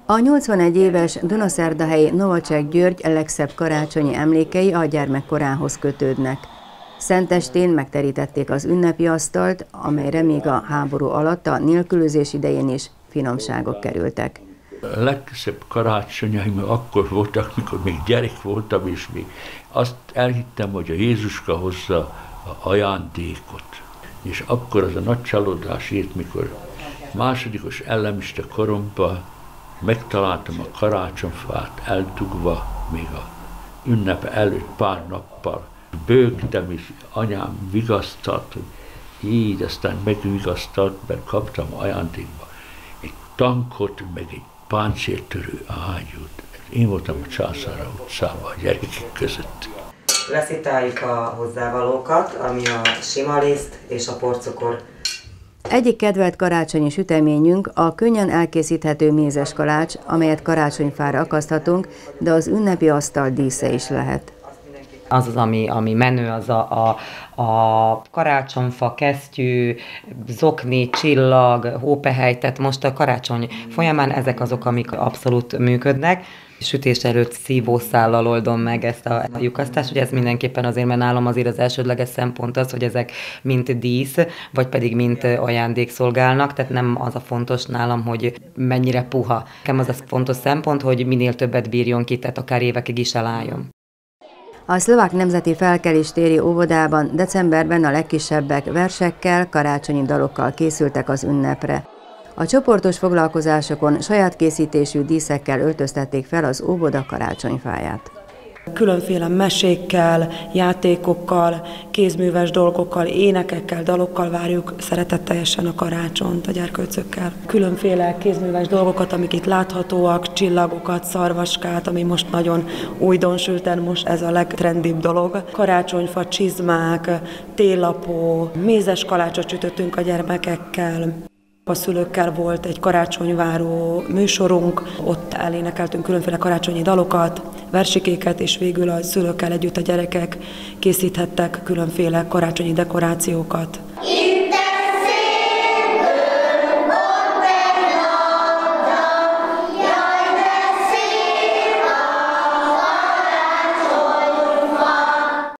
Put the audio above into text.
A 81 éves dunaszerdahelyi Novacek György legszebb karácsonyi emlékei a gyermekkorához kötődnek. Szentestén megterítették az ünnepi asztalt, amelyre még a háború alatt a nélkülözés idején is finomságok kerültek. A legszebb karácsonyaim akkor voltak, mikor még gyerek voltam, és még azt elhittem, hogy a Jézuska hozza a ajándékot. És akkor az a nagy csalódás ért, mikor másodikos ellemiste koromban megtaláltam a karácsonyfát eldugva, még a ünnep előtt pár nappal. Bőgtem, és anyám vigasztalt, hogy így, aztán megvigasztalt, mert kaptam ajándékba egy tankot, meg egy páncéltörő ágyút. Én voltam a Császára utcában a gyerekek között. Leszitáljuk a hozzávalókat, ami a sima liszt és a porcukor. Egyik kedvelt karácsonyi süteményünk a könnyen elkészíthető mézes kalács, amelyet karácsonyfára akaszthatunk, de az ünnepi asztal dísze is lehet. Az, ami menő, az a karácsonyfa, kesztyű, zokni, csillag, hópehely, tehát most a karácsony folyamán ezek azok, amik abszolút működnek. Sütés előtt szívószállal oldom meg ezt a lyukasztást, ugye ez mindenképpen azért, mert nálam azért az elsődleges szempont az, hogy ezek mint dísz, vagy pedig mint ajándék szolgálnak, tehát nem az a fontos nálam, hogy mennyire puha. Nekem az a fontos szempont, hogy minél többet bírjon ki, tehát akár évekig is elálljon. A Szlovák Nemzeti Felkeléstéri óvodában decemberben a legkisebbek versekkel, karácsonyi dalokkal készültek az ünnepre. A csoportos foglalkozásokon saját készítésű díszekkel öltöztették fel az óvoda karácsonyfáját. Különféle mesékkel, játékokkal, kézműves dolgokkal, énekekkel, dalokkal várjuk szeretetteljesen a karácsonyt a gyerkőcökkel. Különféle kézműves dolgokat, amik itt láthatóak, csillagokat, szarvaskát, ami most nagyon újdonsülten, most ez a legtrendibb dolog. Karácsonyfa, csizmák, télapó, mézes kalácsot sütöttünk a gyermekekkel. A szülőkkel volt egy karácsonyváró műsorunk, ott elénekeltünk különféle karácsonyi dalokat, versikéket, és végül a szülőkkel együtt a gyerekek készíthettek különféle karácsonyi dekorációkat.